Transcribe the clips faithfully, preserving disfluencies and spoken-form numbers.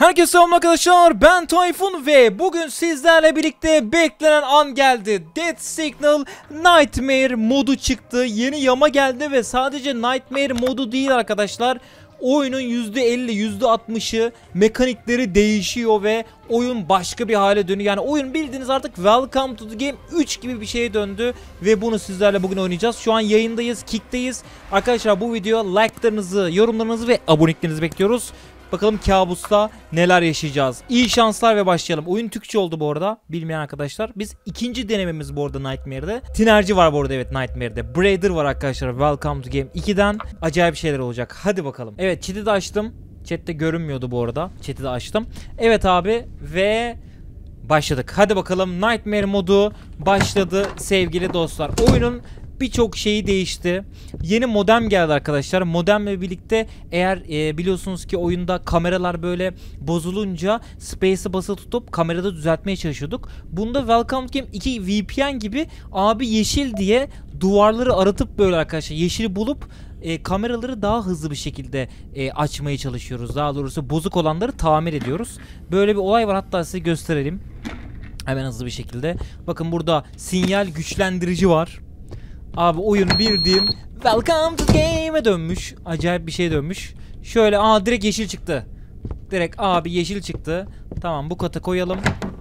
Herkese selam arkadaşlar, ben Tayfun ve bugün sizlerle birlikte beklenen an geldi. Dead Signal Nightmare modu çıktı. Yeni yama geldi ve sadece Nightmare modu değil arkadaşlar. Oyunun yüzde elli yüzde altmışı mekanikleri değişiyor ve oyun başka bir hale dönüyor. Yani oyun bildiğiniz artık Welcome to the Game üç gibi bir şeye döndü ve bunu sizlerle bugün oynayacağız. Şu an yayındayız, Kick'teyiz. Arkadaşlar bu videoya like'larınızı, yorumlarınızı ve aboneliklerinizi bekliyoruz. Bakalım kabusta neler yaşayacağız. İyi şanslar ve başlayalım. Oyun Türkçe oldu bu arada. Bilmeyen arkadaşlar. Biz ikinci denememiz bu arada Nightmare'de. Tinerci var bu arada, evet, Nightmare'de. Braider var arkadaşlar Welcome to Game iki'den. Acayip şeyler olacak. Hadi bakalım. Evet, chat'i de açtım. Chat'te görünmüyordu bu arada. Chat'i de açtım. Evet abi ve başladık. Hadi bakalım, Nightmare modu başladı sevgili dostlar. Oyunun birçok şeyi değişti. Yeni modem geldi arkadaşlar. Modemle birlikte eğer e, biliyorsunuz ki oyunda kameralar böyle bozulunca space'e basılı tutup kamerada düzeltmeye çalışıyorduk. Bunda Welcome to Game iki V P N gibi abi yeşil diye duvarları aratıp böyle arkadaşlar yeşili bulup e, kameraları daha hızlı bir şekilde e, açmaya çalışıyoruz. Daha doğrusu bozuk olanları tamir ediyoruz. Böyle bir olay var, hatta size gösterelim. Hemen hızlı bir şekilde. Bakın burada sinyal güçlendirici var. Abi oyun bildiğim Welcome to the Game'e dönmüş. Acayip bir şey dönmüş. Şöyle aa direkt yeşil çıktı. Direkt abi yeşil çıktı. Tamam, bu kata koyalım.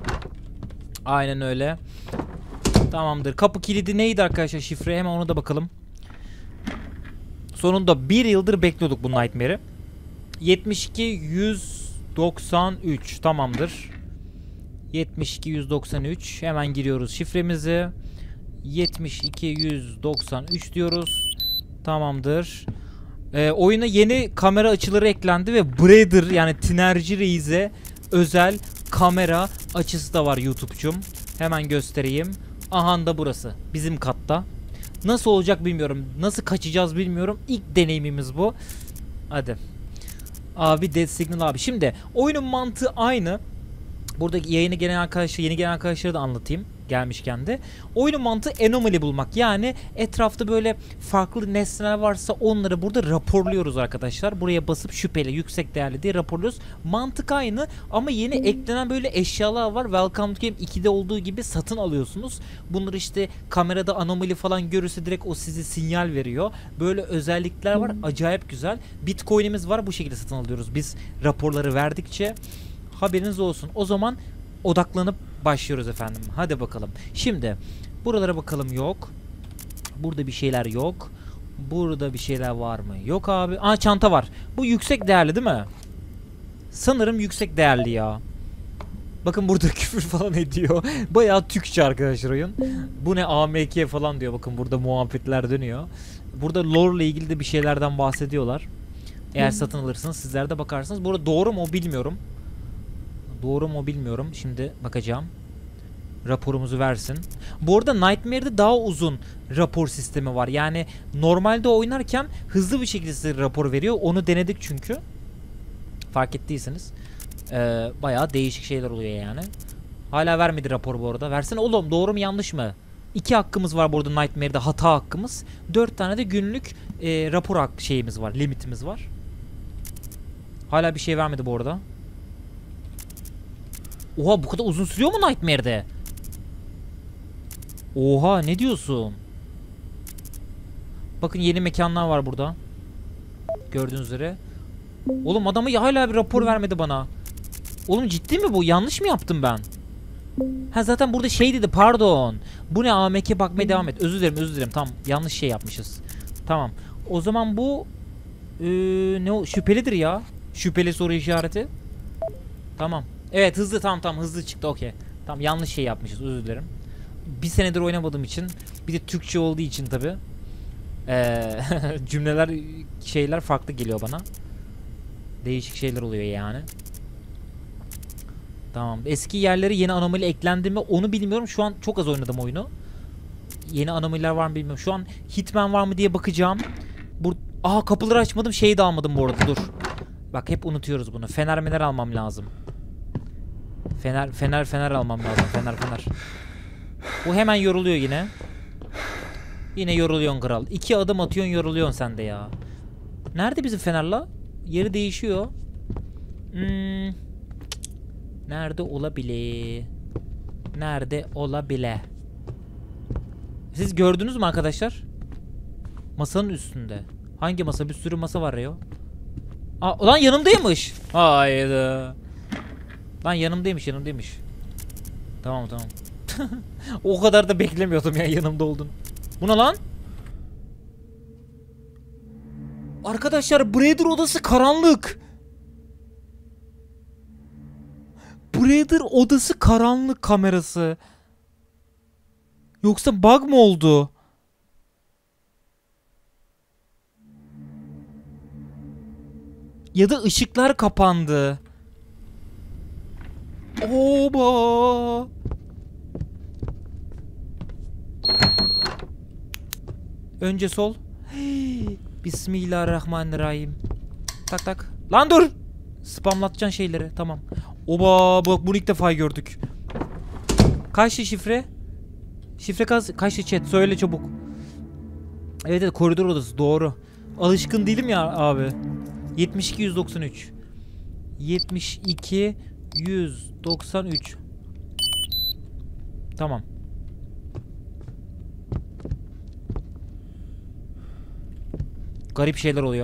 Aynen öyle. Tamamdır. Kapı kilidi neydi arkadaşlar, şifre? Hemen ona da bakalım. Sonunda bir yıldır bekliyorduk bu Nightmare'i. yetmiş iki yüz doksan üç tamamdır. yetmiş iki yüz doksan üç hemen giriyoruz şifremizi. yetmiş iki yüz doksan üç diyoruz. Tamamdır. Ee, oyuna yeni kamera açıları eklendi ve Braider yani Tinerci Reis'e özel kamera açısı da var YouTube'cum. Hemen göstereyim. Aha da burası. Bizim katta. Nasıl olacak bilmiyorum. Nasıl kaçacağız bilmiyorum. İlk deneyimimiz bu. Hadi. Abi Dead Signal abi. Şimdi oyunun mantığı aynı. Buradaki yayını gelen arkadaşlar, yeni gelen arkadaşlara da anlatayım gelmişken de. Oyunun mantığı anomaly bulmak. Yani etrafta böyle farklı nesneler varsa onları burada raporluyoruz arkadaşlar. Buraya basıp şüpheli, yüksek değerli diye raporluyoruz. Mantık aynı ama yeni eklenen böyle eşyalar var. Welcome to Game iki'de olduğu gibi satın alıyorsunuz. Bunları işte kamerada anomaly falan görürse direkt o sizi sinyal veriyor. Böyle özellikler var. Acayip güzel. Bitcoin'imiz var. Bu şekilde satın alıyoruz. Biz raporları verdikçe. Haberiniz olsun. O zaman odaklanıp başlıyoruz efendim. Hadi bakalım. Şimdi buralara bakalım, yok. Burada bir şeyler yok. Burada bir şeyler var mı? Yok abi. Aa, çanta var. Bu yüksek değerli değil mi? Sanırım yüksek değerli ya. Bakın burada küfür falan ediyor. Bayağı Türkçe arkadaşlar oyun. Bu ne A M K falan diyor. Bakın burada muhabbetler dönüyor. Burada lore ile ilgili de bir şeylerden bahsediyorlar. Eğer satın alırsınız sizler de bakarsınız. Burada doğru mu bilmiyorum. Doğru mu bilmiyorum. Şimdi bakacağım. Raporumuzu versin. Bu arada Nightmare'de daha uzun rapor sistemi var. Yani normalde oynarken hızlı bir şekilde size rapor veriyor. Onu denedik çünkü. Fark ettiyseniz. Ee, bayağı değişik şeyler oluyor yani. Hala vermedi rapor bu arada. Versene oğlum, doğru mu yanlış mı? İki hakkımız var bu arada Nightmare'de, hata hakkımız. Dört tane de günlük e, rapor hak şeyimiz var. Limitimiz var. Hala bir şey vermedi bu arada. Oha, bu kadar uzun sürüyor mu Nightmare'de? Oha, ne diyorsun? Bakın yeni mekanlar var burada. Gördüğünüz üzere. Oğlum adamı hala bir rapor vermedi bana. Oğlum ciddi mi bu? Yanlış mı yaptım ben? Ha zaten burada şey dedi, pardon. Bu ne, A M K bakmaya devam et. Özür dilerim özür dilerim. Tamam, yanlış şey yapmışız. Tamam. O zaman bu ee, ne o? Şüphelidir ya. Şüpheli soru işareti. Tamam. Evet hızlı, tamam tamam hızlı çıktı, okey. Tamam, yanlış şey yapmışız, özür dilerim. Bir senedir oynamadığım için, bir de Türkçe olduğu için tabi ee, cümleler şeyler farklı geliyor bana. Değişik şeyler oluyor yani. Tamam, eski yerlere yeni anomali eklendi mi onu bilmiyorum, şu an çok az oynadım oyunu. Yeni anomaliler var mı bilmiyorum. Şu an Hitman var mı diye bakacağım. Bur Aha, kapıları açmadım, şeyi de almadım bu arada, dur. Bak hep unutuyoruz bunu, fener mener almam lazım. Fener fener fener almam lazım. Fener fener. Bu hemen yoruluyor yine. Yine yoruluyorsun kral. İki adım atıyorsun, yoruluyorsun sen de ya. Nerede bizim fenerla? Yeri değişiyor. Hmm. Nerede olabilir? Nerede olabilir? Siz gördünüz mü arkadaşlar? Masanın üstünde. Hangi masa? Bir sürü masa var ya. Aa, lan yanımdaymış. Hayda. Lan yanımdaymış, yanımdaymış. Tamam tamam. O kadar da beklemiyordum ya yanımda oldun. Bu ne lan? Arkadaşlar Brother odası karanlık. Brother odası karanlık kamerası. Yoksa bug mı oldu? Ya da ışıklar kapandı. Oba! Önce sol. Hey, Bismillahirrahmanirrahim. Tak tak. Lan dur! Spamlatacaksın şeyleri. Tamam. Oba! Bak bunu ilk defa gördük. Kaçtı şifre? Şifre kaç, kaçtı chat? Söyle çabuk. Evet evet, koridor odası doğru. Alışkın değilim ya abi. yetmiş iki yüz doksan üç. yetmiş iki yüz doksan üç. Tamam. Garip şeyler oluyor.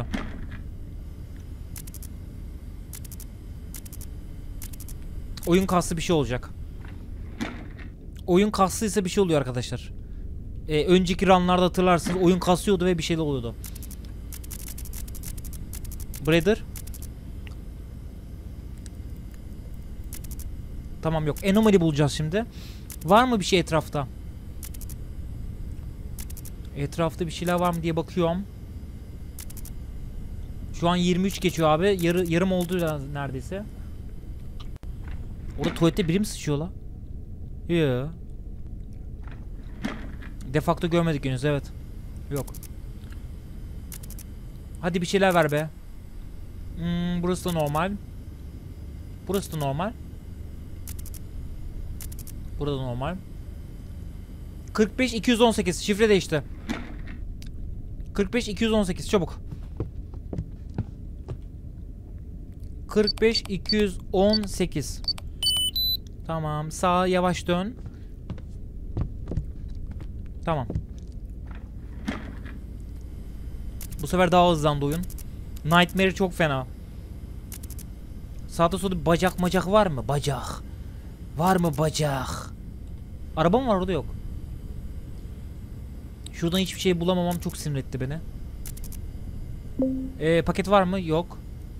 Oyun kaslı bir şey olacak. Oyun kaslıysa bir şey oluyor arkadaşlar. Ee, önceki runlarda hatırlarsınız, oyun kasıyordu ve bir şeyler oluyordu. Brother. Tamam, yok. Anomaly bulacağız şimdi. Var mı bir şey etrafta? Etrafta bir şeyler var mı diye bakıyorum. Şu an yirmi üç geçiyor abi. Yarı, yarım oldu neredeyse. Orada tuvalette biri mi sıçıyor la? Yeah. Defakto görmedik henüz, evet. Yok. Hadi bir şeyler ver be. Hmm, burası da normal. Burası da normal. Burada da normal. kırk beş iki yüz on sekiz şifre değişti. kırk beş iki yüz on sekiz çabuk. kırk beş iki yüz on sekiz. Tamam, sağa yavaş dön. Tamam. Bu sefer daha hızlandı oyun. Nightmare çok fena. Sağda solda bacak macak var mı? Bacak. Var mı bacak? Araba mı var orada? Yok. Şuradan hiçbir şey bulamamam çok sinir etti beni. Ee, paket var mı? Yok.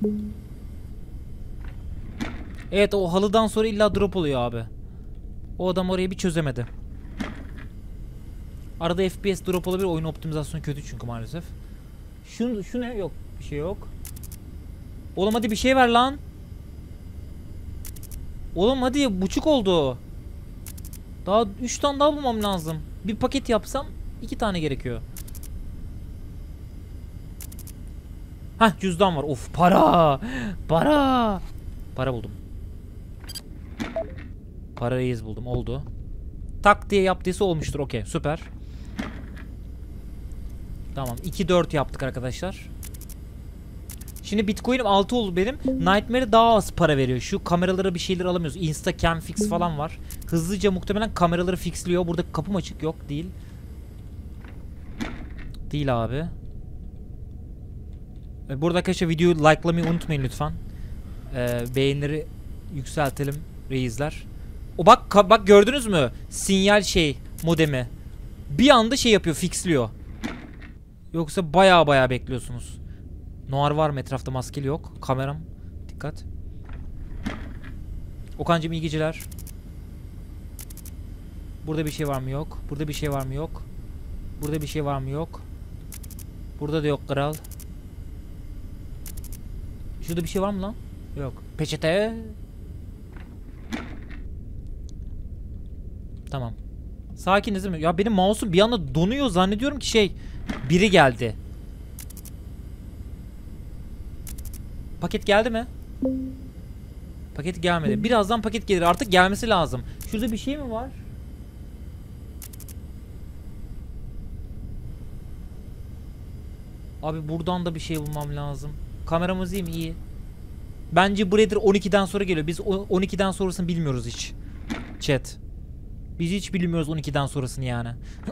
Evet, o halıdan sonra illa drop oluyor abi. O adam orayı bir çözemedi. Arada F P S drop olabilir. Oyun optimizasyonu kötü çünkü maalesef. Şu, şu ne? Yok. Bir şey yok. Oğlum hadi bir şey ver lan. Oğlum hadi, buçuk oldu. Daha üç tane daha bulmam lazım. Bir paket yapsam iki tane gerekiyor. Hah, cüzdan var. Of, para. Para. Para buldum. Parayı buldum. Oldu. Tak diye yaptıysa olmuştur. Okey, süper. Tamam, iki dört yaptık arkadaşlar. Şimdi Bitcoin'im altı oldu benim. Nightmare daha az para veriyor. Şu kameralara bir şeyler alamıyoruz. Insta cam fix falan var. Hızlıca muhtemelen kameraları fixliyor. Burada kapım açık, yok değil. Değil abi. Burada arkadaşlar videoyu likelamayı unutmayın lütfen. Ee, beğenileri yükseltelim reisler. O bak bak, gördünüz mü? Sinyal şey modemi. Bir anda şey yapıyor, fixliyor. Yoksa baya baya bekliyorsunuz. Noir var mı etrafta? Maskeli yok. Kameram. Dikkat. Okan'cığım iyi geceler. Burada bir şey var mı? Yok. Burada bir şey var mı? Yok. Burada bir şey var mı? Yok. Burada da yok kral. Şurada bir şey var mı lan? Yok. Peçete. Tamam. Sakiniz değil mi? Ya benim mouse'um bir anda donuyor, zannediyorum ki şey, biri geldi. Paket geldi mi? Paket gelmedi. Birazdan paket gelir. Artık gelmesi lazım. Şurada bir şey mi var? Abi buradan da bir şey bulmam lazım. Kameramız iyi mi? İyi. Bence Breeder on ikiden sonra geliyor. Biz on ikiden sonrasını bilmiyoruz hiç. Chat. Biz hiç bilmiyoruz on ikiden sonrasını yani.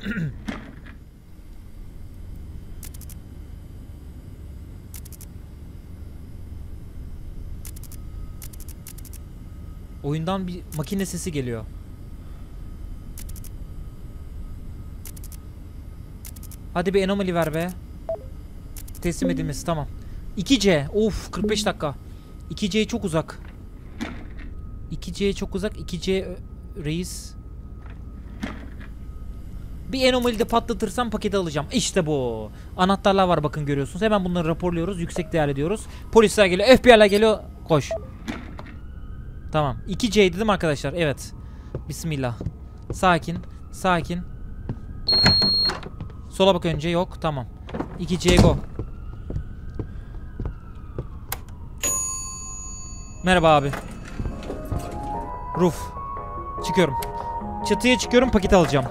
Oyundan bir makine sesi geliyor. Hadi bir anomaly ver be. Teslim edilmesi tamam. iki C. Of kırk beş dakika. iki C çok uzak. iki C çok uzak. iki C reis. Bir anomaly de patlatırsam paketi alacağım. İşte bu. Anahtarlar var bakın görüyorsunuz. Hemen bunları raporluyoruz. Yüksek değerli ediyoruz. Polisler geliyor. F B I'ler geliyor. Koş. Tamam. iki C dedim arkadaşlar. Evet. Bismillah. Sakin. Sakin. Sola bak önce. Yok. Tamam. iki C go. Merhaba abi. Roof. Çıkıyorum. Çatıya çıkıyorum. Paketi alacağım.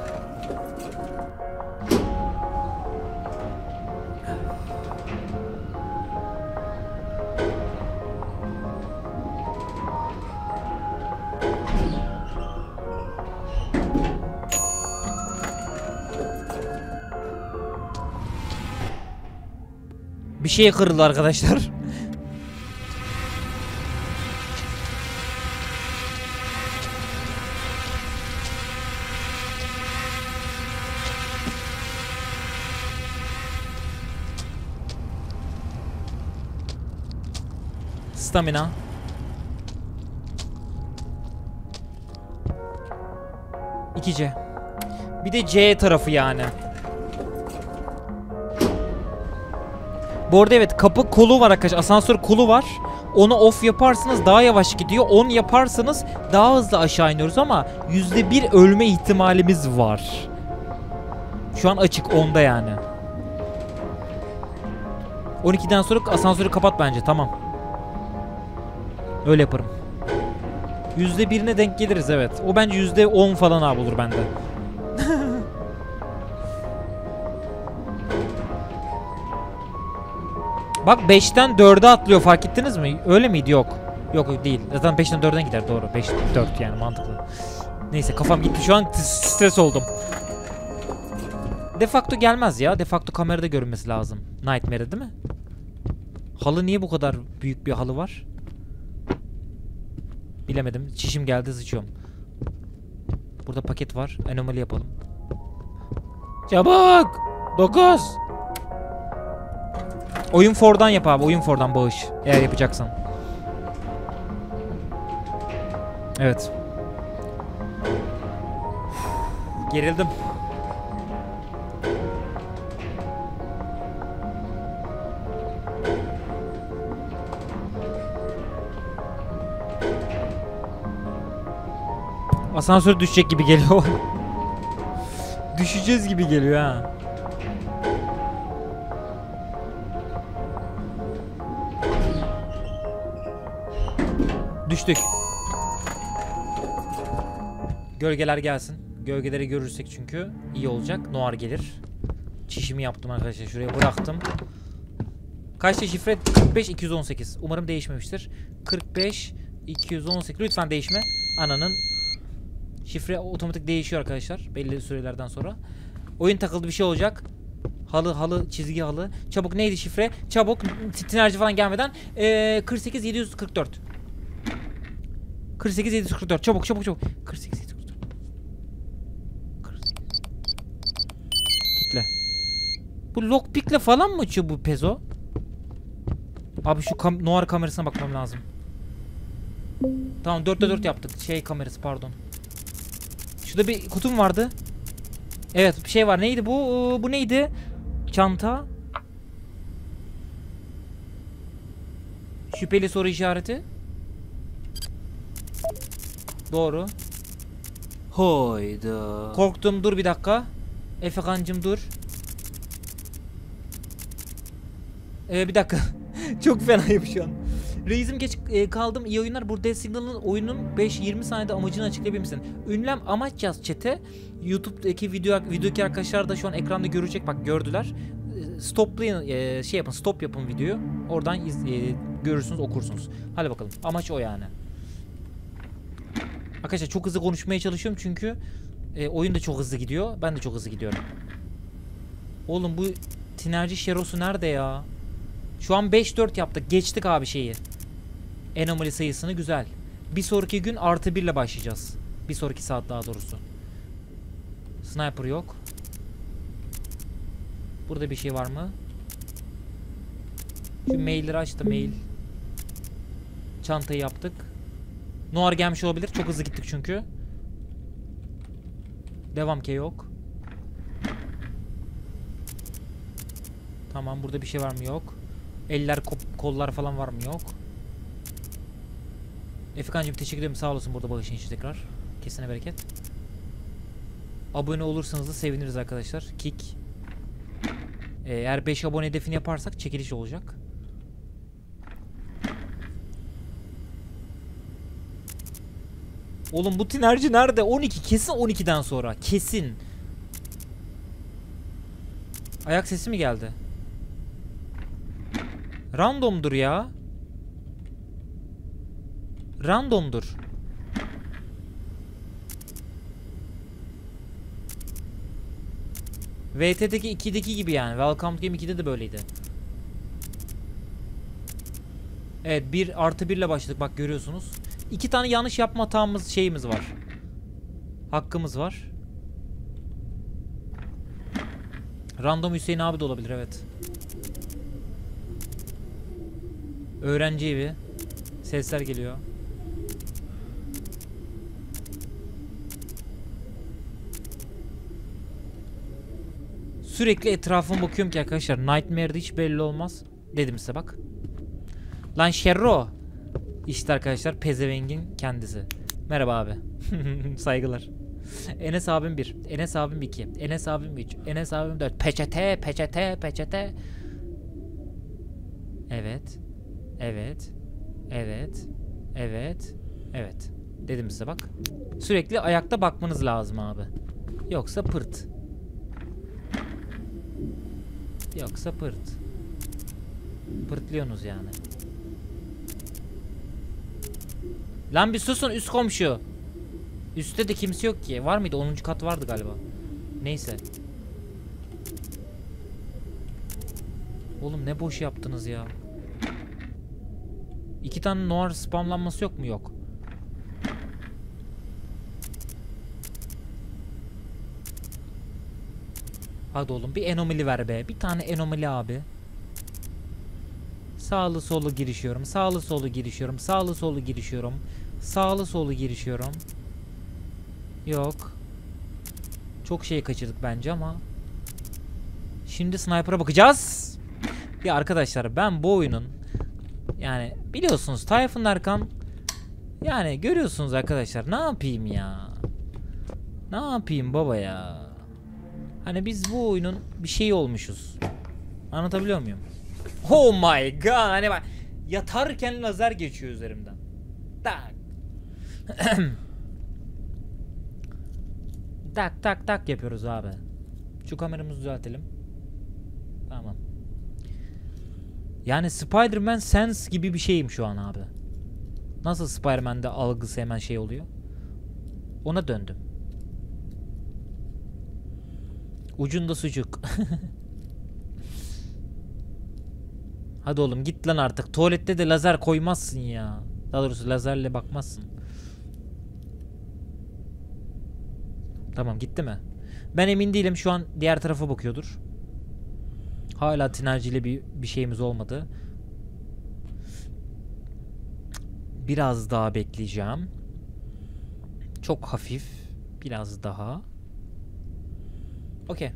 Bir şey kırıldı arkadaşlar. Stamina. iki C. Bir de C tarafı yani. Bu arada evet kapı kolu var arkadaşlar. Asansör kolu var. Onu off yaparsanız daha yavaş gidiyor. on yaparsanız daha hızlı aşağı iniyoruz ama yüzde bir ölme ihtimalimiz var. Şu an açık onda yani. on ikiden sonra asansörü kapat bence tamam. Öyle yaparım. yüzde birine denk geliriz evet. O bence yüzde on falan abi olur bende. Bak beşten dörde atlıyor fark ettiniz mi? Öyle miydi? Yok. Yok değil. Zaten beşten dörden gider doğru. beş dört yani mantıklı. Neyse kafam gitti şu an stres oldum. De facto gelmez ya. De facto kamerada görünmesi lazım. Nightmare değil mi? Halı niye bu kadar büyük bir halı var? Bilemedim. Çişim geldi sıçıyorum. Burada paket var. Anomali yapalım. Çabuk! dokuz! Oyun for'dan yap abi. Oyun for'dan bağış. Eğer yapacaksan. Evet. Gerildim. Asansör düşecek gibi geliyor. Düşeceğiz gibi geliyor ha. Düştük. Gölgeler gelsin. Gölgeleri görürsek çünkü iyi olacak. Noir gelir. Çişimi yaptım arkadaşlar. Şuraya bıraktım. Kaçta şifre? kırk beş iki yüz on sekiz. Umarım değişmemiştir. kırk beş iki yüz on sekiz. Lütfen değişme. Ananın. Şifre otomatik değişiyor arkadaşlar. Belli sürelerden sonra. Oyun takıldı bir şey olacak. Halı halı çizgi halı. Çabuk neydi şifre? Çabuk sinerji falan gelmeden. Ee, kırk sekiz yedi yüz kırk dört. kırk sekiz yedi yüz kırk dört. Çabuk çabuk çabuk. kırk sekiz yedi yüz kırk dört. kırk sekiz. Kitle. Bu lockpick'le falan mı açıyor bu pezo? Abi şu kam noir kamerasına bakmam lazım. Tamam dörtte dört yaptık. Şey kamerası pardon. Şurada bir kutum vardı. Evet bir şey var. Neydi bu? Bu neydi? Çanta. Şüpheli soru işareti. Doğru. Hayda. Korktum dur bir dakika. Efekancım dur. Ee, bir dakika. Çok fenayım şu an. Reisim geç e, kaldım. İyi oyunlar. Bu Death Signal'ın oyunun beş yirmi saniyede amacını açıklayabilir misin? Ünlem amaç yaz chat'e. YouTube'daki video videodaki arkadaşlar da şu an ekranda görecek. Bak gördüler. E, stoplayın e, şey yapın. Stop yapın videoyu. Oradan iz, e, görürsünüz, okursunuz. Hadi bakalım. Amaç o yani. Arkadaşlar çok hızlı konuşmaya çalışıyorum çünkü e, oyun da çok hızlı gidiyor. Ben de çok hızlı gidiyorum. Oğlum bu tinerci şerosu nerede ya? Şu an beş dört yaptık. Geçtik abi şeyi. Anomali sayısını güzel. Bir sonraki gün artı bir ile başlayacağız. Bir sonraki saat daha doğrusu. Sniper yok. Burada bir şey var mı? Şu mailleri açtı, mail. Çantayı yaptık. Noir gelmiş olabilir. Çok hızlı gittik çünkü. Devam ki yok. Tamam, burada bir şey var mı? Yok. Eller, kollar falan var mı? Yok. Efekancığım teşekkür ederim. Sağ olasın burada bağışın için tekrar. Kesine bereket. Abone olursanız da seviniriz arkadaşlar. Kick. Eğer beş abone hedefini yaparsak çekiliş olacak. Oğlum bu tinerci nerede? on iki. Kesin on ikiden sonra. Kesin. Ayak sesi mi geldi? Randomdur ya. Randomdur. V T'deki ikideki gibi yani. Welcome to Game ikide de böyleydi. Evet, bir artı bir ile başladık, bak görüyorsunuz. İki tane yanlış yapma hatamız şeyimiz var. Hakkımız var. Random Hüseyin abi de olabilir, evet. Öğrenci evi. Sesler geliyor. Sürekli etrafıma bakıyorum ki arkadaşlar. Nightmare'de hiç belli olmaz. Dedim size bak. Lan Şerro. İşte arkadaşlar pezevengin kendisi. Merhaba abi. Saygılar. Enes abim bir. Enes abim iki. Enes abim üç. Enes abim dört. Peçete, peçete, peçete. Evet. Evet. Evet. Evet. Evet. Dedim size bak. Sürekli ayakta bakmanız lazım abi. Yoksa pırt. Yoksa pırt. Pırtlıyorsunuz yani. Lan bir susun üst komşu. Üstte de kimse yok ki. Var mıydı? onuncu kat vardı galiba. Neyse. Oğlum ne boş yaptınız ya. İki tane noir spamlanması yok mu? Yok. Hadi oğlum bir anomali ver be. Bir tane anomali abi. Sağlı solu girişiyorum. Sağlı solu girişiyorum. Sağlı solu girişiyorum. Sağlı solu girişiyorum. Yok. Çok şey kaçırdık bence ama. Şimdi sniper'a bakacağız. Ya arkadaşlar ben bu oyunun yani biliyorsunuz Tayfun Erkan, yani görüyorsunuz arkadaşlar, ne yapayım ya? Ne yapayım baba ya? Hani biz bu oyunun bir şeyi olmuşuz. Anlatabiliyor muyum? Oh my god, hani bak yatarken lazer geçiyor üzerimden. Tak. tak tak tak yapıyoruz abi. Şu kameramızı düzeltelim. Tamam. Yani Spider-Man Sense gibi bir şeyim şu an abi. Nasıl Spider-Man'de algısı hemen şey oluyor? Ona döndüm. Ucunda sucuk. Hadi oğlum git lan artık. Tuvalette de lazer koymazsın ya. Daha doğrusu lazerle bakmazsın. Tamam, gitti mi? Ben emin değilim, şu an diğer tarafa bakıyordur. Hala tinerciyle bir, bir şeyimiz olmadı. Biraz daha bekleyeceğim. Çok hafif. Biraz daha. Okey.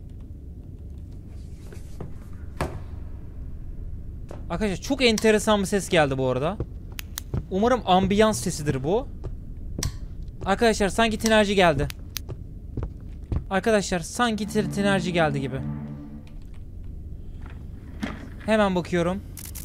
Arkadaşlar çok enteresan bir ses geldi bu arada. Umarım ambiyans sesidir bu. Arkadaşlar sanki tinerci geldi. Arkadaşlar sanki tinerci geldi gibi. Hemen bakıyorum.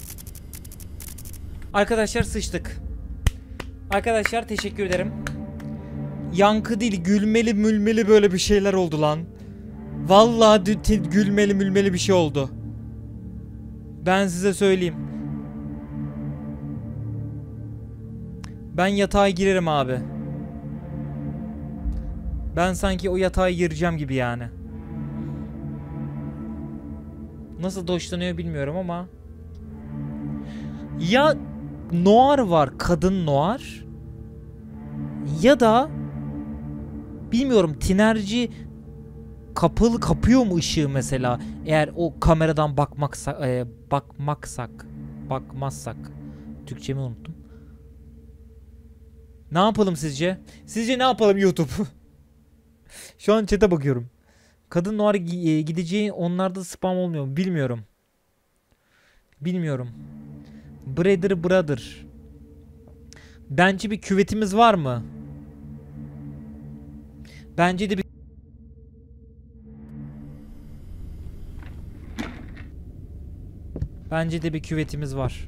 Arkadaşlar sıçtık. Arkadaşlar teşekkür ederim. Yankı değil, gülmeli mülmeli böyle bir şeyler oldu lan. Vallahi gülmeli mülmeli bir şey oldu. Ben size söyleyeyim. Ben yatağa girerim abi. Ben sanki o yatağa gireceğim gibi yani. Nasıl doşlanıyor bilmiyorum ama. Ya noir var, kadın noir. Ya da bilmiyorum, tinerci kapalı kapıyor mu ışığı mesela? Eğer o kameradan bakmaksa, e, bakmaksak, bakmazsak. Türkçemi unuttum. Ne yapalım sizce? Sizce ne yapalım YouTube? Şu an chat'e bakıyorum. Kadın noir gideceği onlarda spam olmuyor mu? Bilmiyorum. Bilmiyorum. Brother brother. Bence bir küvetimiz var mı? Bence de bir... Bence de bir küvetimiz var.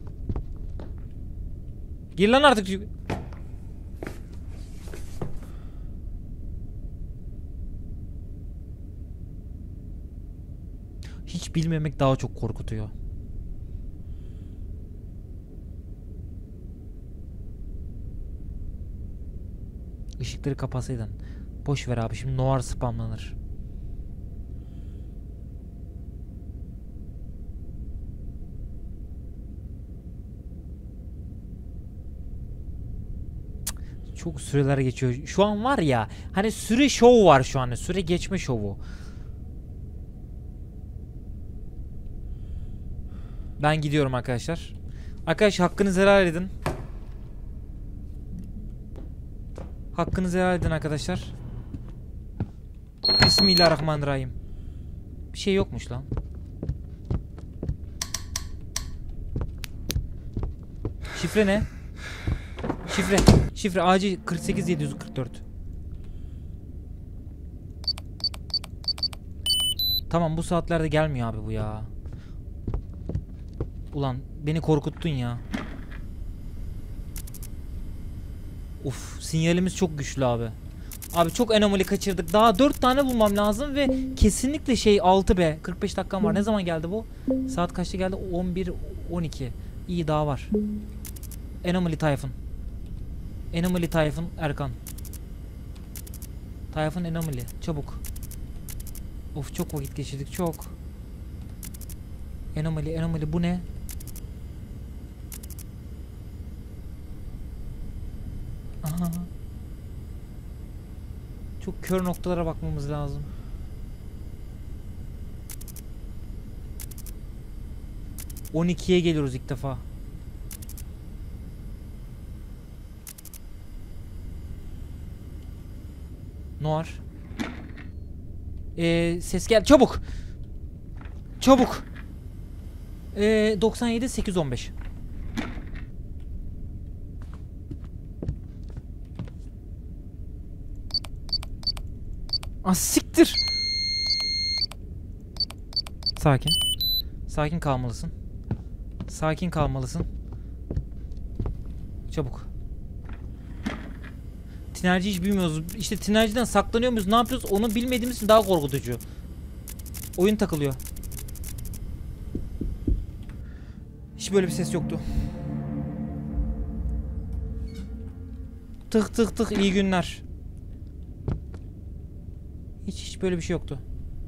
Gir lan artık. Hiç bilmemek daha çok korkutuyor. Işıkları kapatsaydın. Boş ver abi, şimdi noir spamlanır. Cık, çok süreler geçiyor. Şu an var ya, hani süre şovu var şu an. Süre geçme şovu. Ben gidiyorum arkadaşlar. Arkadaşlar hakkınızı helal edin. Hakkınızı helal edin arkadaşlar. Bismillahirrahmanirrahim. Bir şey yokmuş lan. Şifre ne? Şifre. Şifre acil kırk sekiz yedi yüz kırk dört. Tamam, bu saatlerde gelmiyor abi bu ya. Ulan beni korkuttun ya. Uf, sinyalimiz çok güçlü abi. Abi çok anomali kaçırdık. Daha dört tane bulmam lazım ve kesinlikle şey altı be. kırk beş dakikam var. Ne zaman geldi bu? Saat kaçta geldi? on bir on iki. İyi, daha var. Anomaly Tayfun. Anomaly Tayfun Erkan. Tayfun Anomaly. Çabuk. Of, çok vakit geçirdik. Çok. Anomaly, Anomaly bu ne? Aha. Çok kör noktalara bakmamız lazım. on ikiye geliyoruz ilk defa. Noir. Ee, ses gel. Çabuk. Çabuk. Ee, doksan yedi sekiz on beş. Ah siktir. Sakin. Sakin kalmalısın. Sakin kalmalısın. Çabuk. Tinerci hiç bilmiyoruz. İşte tinerciden saklanıyor muyuz? Ne yapıyoruz? Onu bilmediğimiz için daha korkutucu. Oyun takılıyor. Hiç böyle bir ses yoktu. Tık tık tık, iyi günler. Hiç hiç böyle bir şey yoktu.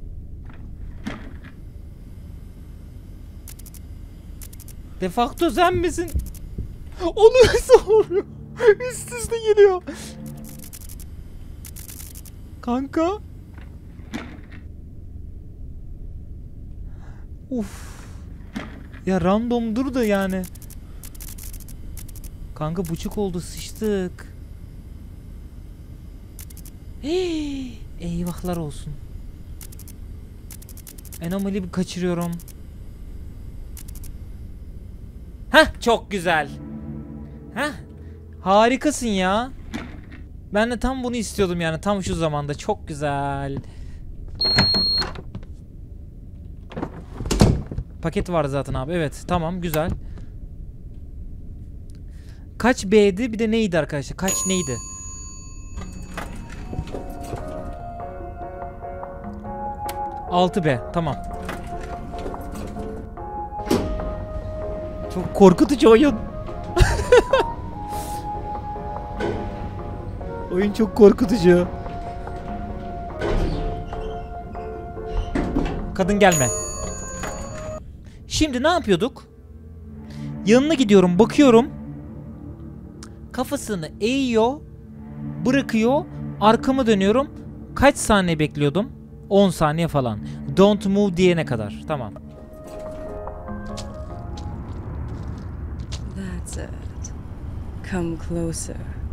De facto sen misin? Onu soruyor. Üst üste geliyor. Kanka. Uf. Ya randomdur da yani. Kanka buçuk oldu, sıçtık. Hey, eyvahlar olsun. Anomaly bir kaçırıyorum. Heh, çok güzel. Heh, harikasın ya. Ben de tam bunu istiyordum yani, tam şu zamanda. Çok güzel. Paket var zaten abi. Evet, tamam, güzel. Kaç B'di bir de neydi arkadaşlar? Kaç neydi? altı B, tamam. Çok korkutucu oyun. Oyun çok korkutucu. Kadın gelme. Şimdi ne yapıyorduk? Yanına gidiyorum, bakıyorum. Kafasını eğiyor, bırakıyor, arkamı dönüyorum. Kaç saniye bekliyordum? on saniye falan. Don't move diyene kadar. Tamam. That's it. Come closer.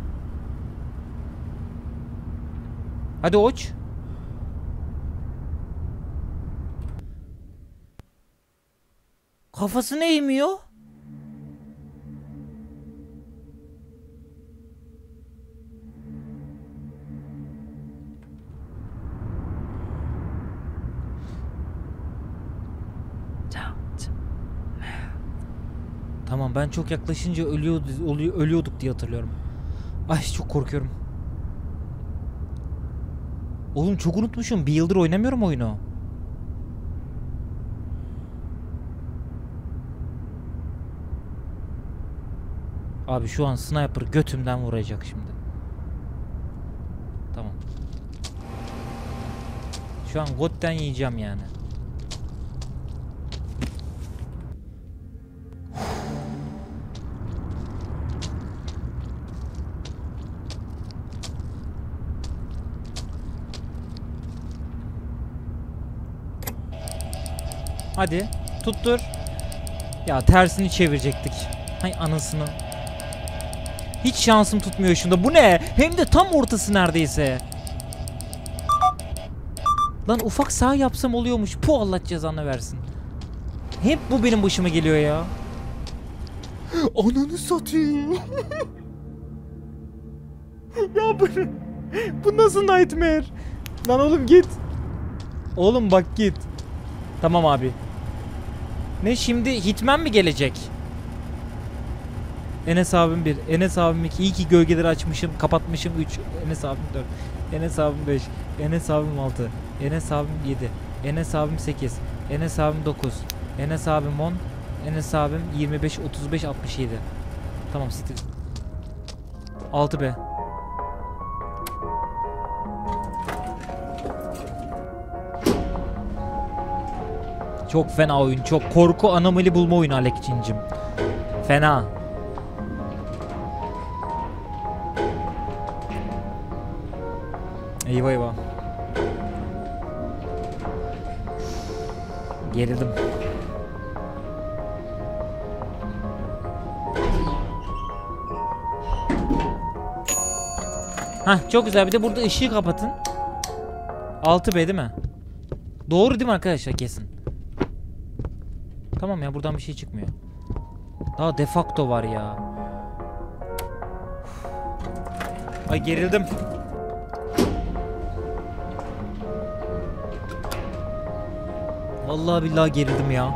Hadi uç. Kafasını eğmiyor. Don't. Tamam, ben çok yaklaşınca ölüyordu, oluyor, ölüyorduk diye hatırlıyorum. Ay çok korkuyorum. Oğlum çok unutmuşum. Bir yıldır oynamıyorum oyunu. Abi şu an sniper götümden vuracak şimdi. Tamam. Şu an gotten yiyeceğim yani. Hadi tuttur. Ya tersini çevirecektik. Hay anasını. Hiç şansım tutmuyor şunda. Bu ne? Hem de tam ortası neredeyse. Lan ufak sağ yapsam oluyormuş. Puh, Allah cezanı versin. Hep bu benim başıma geliyor ya. Ananı satayım. Ya bu, bu nasıl nightmare? Lan oğlum git. Oğlum bak git. Tamam abi. Ne şimdi Hitman mi gelecek? Enes abim bir, Enes abim iki. İyi ki gölgeleri açmışım, kapatmışım üç. Enes abim dört. Enes abim beş. Enes abim altı. Enes abim yedi. Enes abim sekiz. Enes abim dokuz. Enes abim on. Enes abim yirmi beş, otuz beş, altmış yedi. Tamam siktir. altı be. Çok fena oyun. Çok korku anomali bulma oyunu Alekcincim. Fena. Eyvah eyvah. Gerildim. Hah çok güzel, bir de burada ışığı kapatın. altı be değil mi? Doğru değil mi arkadaşlar, kesin. Tamam ya, buradan bir şey çıkmıyor. Daha defakto var ya. Ay gerildim. Vallahi billahi gerildim ya.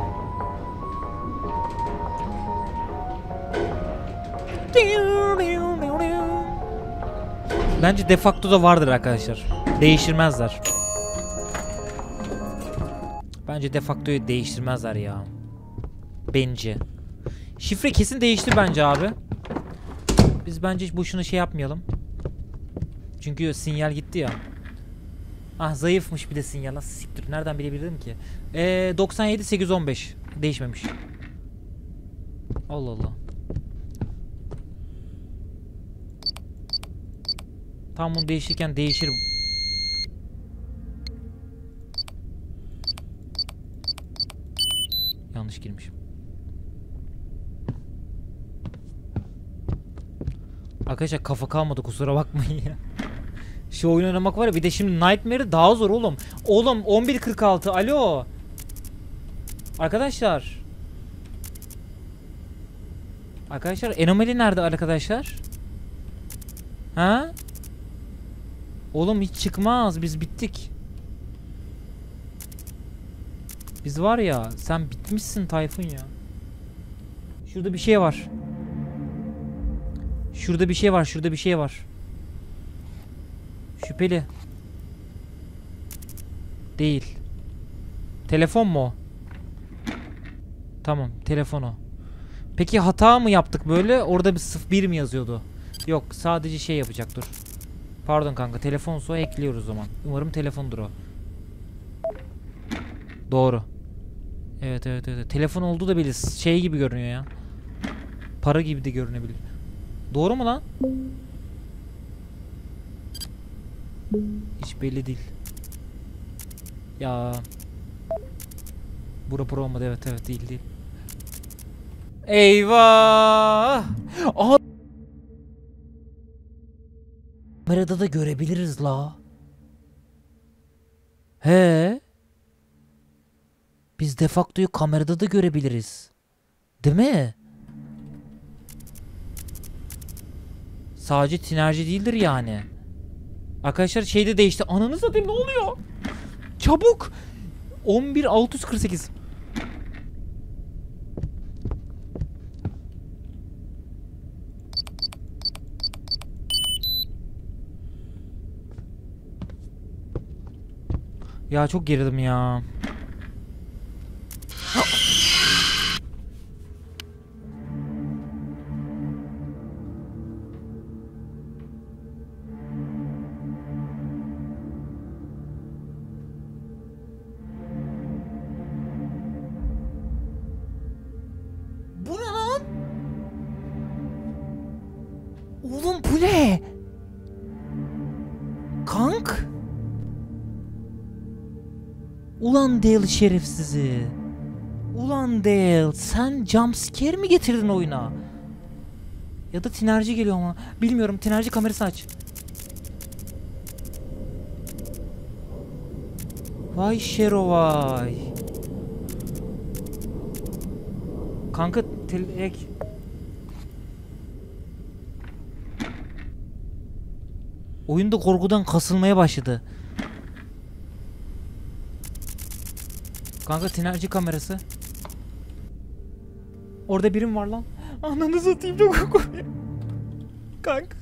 Bence defakto da vardır arkadaşlar. Değiştirmezler. Bence defaktoyu değiştirmezler ya. Bence. Şifre kesin değişti bence abi. Biz bence hiç boşuna şey yapmayalım. Çünkü sinyal gitti ya. Ah zayıfmış bir de sinyal. Nasıl siktir? Nereden bilebilirdim ki? Ee, doksan yedi sekiz yüz on beş. Değişmemiş. Allah Allah. Tam bunu değişirken değişir. Yanlış girmişim. Arkadaşlar kafa kalmadı, kusura bakmayın ya. Şu oyun oynamak var ya, bir de şimdi Nightmare'ı daha zor oğlum. Oğlum on bir kırk altı, alo. Arkadaşlar. Arkadaşlar Anomaly nerede arkadaşlar? Ha? Oğlum hiç çıkmaz, biz bittik. Biz var ya, sen bitmişsin Tayfun ya. Şurada bir şey var. Şurada bir şey var, şurada bir şey var. Şüpheli. Değil. Telefon mu o? Tamam, telefon o. Peki hata mı yaptık böyle? Orada bir sıfır bir mi yazıyordu? Yok, sadece şey yapacak, dur. Pardon kanka, telefonsa ekliyoruz o zaman. Umarım telefondur o. Doğru. Evet evet evet. Telefon olduğu da belli. Şey gibi görünüyor ya. Para gibi de görünebilir. Doğru mu lan? Hiç belli değil. Ya. Bu rapor olmadı, evet evet, değil değil. Eyvah! Aha! Kamerada da görebiliriz la. He? Biz defaktoyu kamerada da görebiliriz. Değil mi? Sadece tinerci değildir yani. Arkadaşlar şey de değişti. Ananı satayım, ne oluyor? Çabuk! on bir altı yüz kırk sekiz. Ya çok gerildim ya. Bu ne lan? Oğlum bu ne? Kank? Ulan Dale şerefsizi. Ulan Dale, sen jumpscare mi getirdin oyuna? Ya da tinerci geliyor ama. Bilmiyorum, tinerci kamerasını aç. Vay Şero vay. Kanka ek. Oyunda korkudan kasılmaya başladı. Kanka tinerci kamerası. Orada birim var lan. Ananı satayım, çok korkuyorum. Kanka.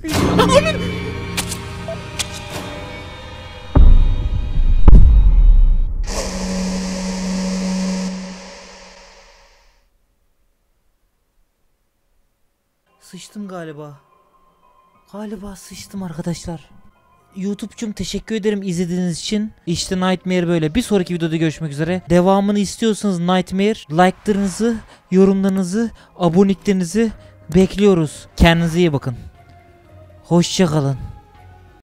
Sıçtım galiba. Galiba sıçtım arkadaşlar. YouTube'cum teşekkür ederim izlediğiniz için. İşte Nightmare böyle. Bir sonraki videoda görüşmek üzere. Devamını istiyorsanız Nightmare, like'larınızı, yorumlarınızı, aboneliklerinizi bekliyoruz. Kendinize iyi bakın. Hoşça kalın.